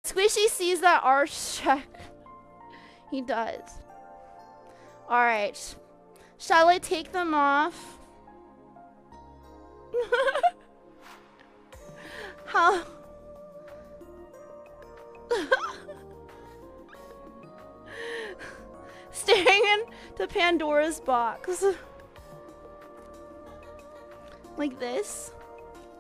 Squishy sees that arch check. He does. Alright. Shall I take them off? How? Staring into Pandora's box. Like this.